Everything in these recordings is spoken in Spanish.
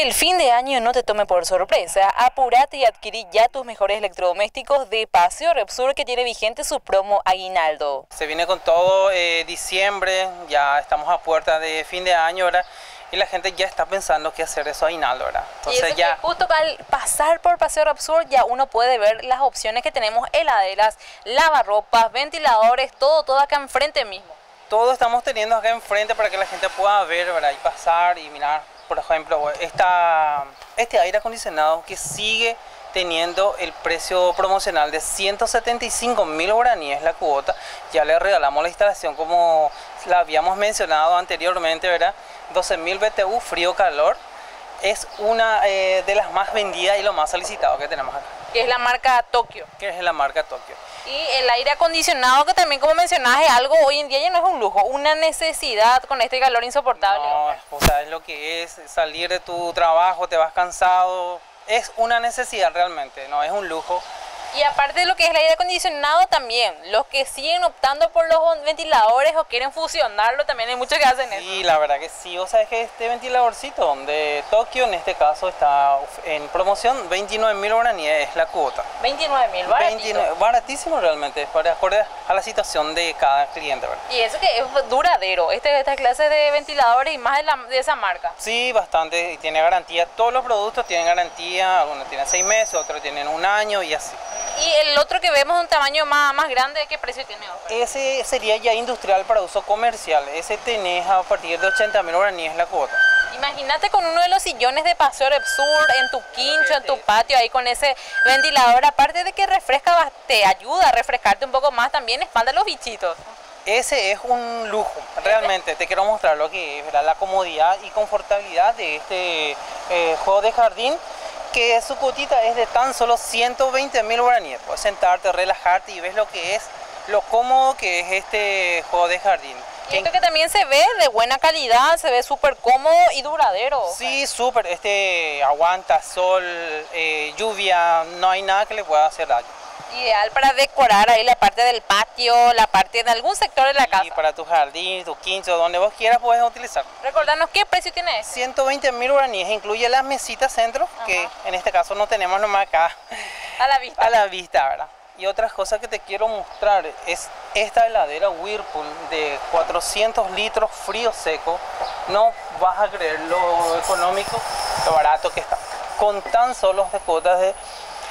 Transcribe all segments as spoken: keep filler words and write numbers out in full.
el fin de año no te tome por sorpresa, apurate y adquirí ya tus mejores electrodomésticos de Paseo Repsol, que tiene vigente su promo Aguinaldo. Se viene con todo eh, diciembre, ya estamos a puerta de fin de año, ¿verdad? Y la gente ya está pensando qué hacer eso Aguinaldo, ¿verdad? Entonces, y eso ya... que justo al pasar por Paseo Repsol ya uno puede ver las opciones que tenemos: heladeras, lavarropas, ventiladores, todo, todo acá enfrente mismo. Todo estamos teniendo acá enfrente para que la gente pueda ver, ¿verdad? Y pasar y mirar. Por ejemplo, esta, este aire acondicionado que sigue teniendo el precio promocional de ciento setenta y cinco mil guaraníes la cuota. Ya le regalamos la instalación como la habíamos mencionado anteriormente, ¿verdad? doce mil B T U frío-calor. Es una eh, de las más vendidas y lo más solicitado que tenemos acá. Que es la marca Tokio. Que es la marca Tokio. Y el aire acondicionado, que también, como mencionás, es algo hoy en día ya no es un lujo, una necesidad con este calor insoportable. No, o sea, es lo que es salir de tu trabajo, te vas cansado. Es una necesidad realmente, no es un lujo. Y aparte de lo que es el aire acondicionado, también los que siguen optando por los ventiladores o quieren fusionarlo, también hay muchos que hacen eso. Sí, la verdad que sí. O sea, es que este ventiladorcito de Tokio en este caso está en promoción, veintinueve mil guaraníes es la cuota. veintinueve mil, baratito. Baratísimo realmente, para acorde a la situación de cada cliente, ¿verdad? Y eso que es duradero, este, esta clase de ventiladores y más de, la, de esa marca. Sí, bastante, y tiene garantía. Todos los productos tienen garantía, algunos tienen seis meses, otros tienen un año y así. Y el otro que vemos un tamaño más, más grande, ¿qué precio tiene? Ese sería ya industrial para uso comercial. Ese tenés a partir de ochenta mil guaraníes la cuota. Imagínate con uno de los sillones de Paseo Repsol en tu quincho, en tu patio, ahí con ese ventilador. Aparte de que refresca, te ayuda a refrescarte un poco más, también espanta los bichitos. Ese es un lujo, realmente. Te quiero mostrar lo que es, ¿verdad? La comodidad y confortabilidad de este eh, juego de jardín, que su cuotita es de tan solo ciento veinte mil guaraníes. Puedes sentarte, relajarte y ves lo que es, lo cómodo que es este juego de jardín. Y esto que también se ve de buena calidad, se ve súper cómodo y duradero. Sí, súper. Este aguanta sol, eh, lluvia, no hay nada que le pueda hacer daño. Ideal para decorar ahí la parte del patio, la parte de algún sector de la sí, casa. Para tu jardín, tu quincho, donde vos quieras puedes utilizar. Recordarnos qué precio tiene. ciento veinte mil guaraníes, incluye las mesitas centro, ajá, que en este caso no tenemos nomás acá. A la vista. A la vista, ¿verdad? Y otra cosa que te quiero mostrar es esta heladera Whirlpool de cuatrocientos litros frío seco. No vas a creer lo económico, lo barato que está. Con tan solo de cuotas de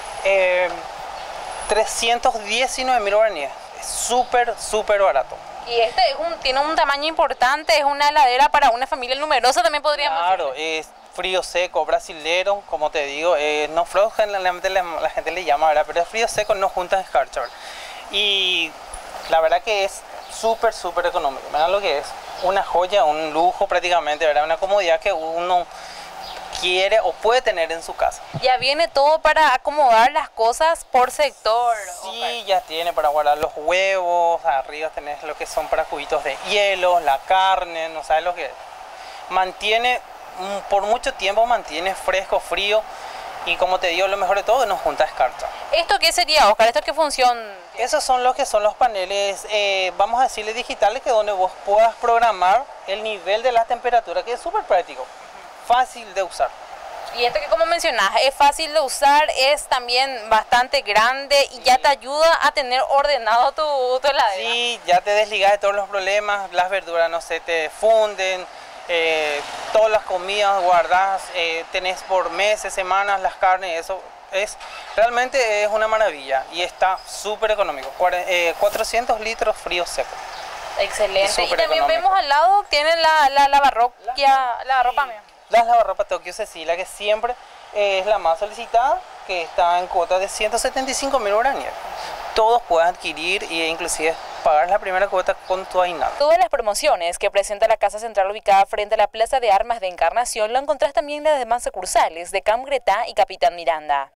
eh, trescientos diecinueve mil guaraníes. Es súper, súper barato. Y este es un, tiene un tamaño importante, es una heladera para una familia numerosa, también podríamos decir. Claro, es frío seco, brasilero, como te digo, eh, no flojo, generalmente la, la gente le llama, ¿verdad? Pero es frío seco, no juntas escarcha, ¿verdad? Y la verdad que es súper, súper económico. Mira lo que es, una joya, un lujo prácticamente, ¿verdad? Una comodidad que uno quiere o puede tener en su casa. Ya viene todo para acomodar las cosas por sector. Sí, okay, ya tiene para guardar los huevos, arriba tenés lo que son para cubitos de hielo, la carne, no sabes lo que es. Mantiene, por mucho tiempo mantiene fresco, frío, y como te digo, lo mejor de todo es no junta escarcha. ¿Esto qué sería, Oscar? ¿Esto qué función? Esos son los que son los paneles, eh, vamos a decirle digitales, que donde vos puedas programar el nivel de la temperatura, que es súper práctico. Fácil de usar. Y esto que, como mencionas, es fácil de usar, es también bastante grande y sí, ya te ayuda a tener ordenado tu, tu heladera. Sí, ya te desligas de todos los problemas, las verduras no se te funden, eh, todas las comidas guardadas, eh, tenés por meses, semanas las carnes, eso es realmente es una maravilla y está súper económico, cuatrocientos litros frío seco. Excelente. Y, y también económico. Vemos al lado, tienen la, la lavarropa, la, la ropa sí. mía. Las lavarropas Tokio Cecilia, que siempre es la más solicitada, que está en cuota de ciento setenta y cinco mil guaraníes. Todos pueden adquirir e inclusive pagar la primera cuota con tu Aguinaldo. Todas las promociones que presenta la Casa Central ubicada frente a la Plaza de Armas de Encarnación lo encontrás también en las demás sucursales de Camp Gretá y Capitán Miranda.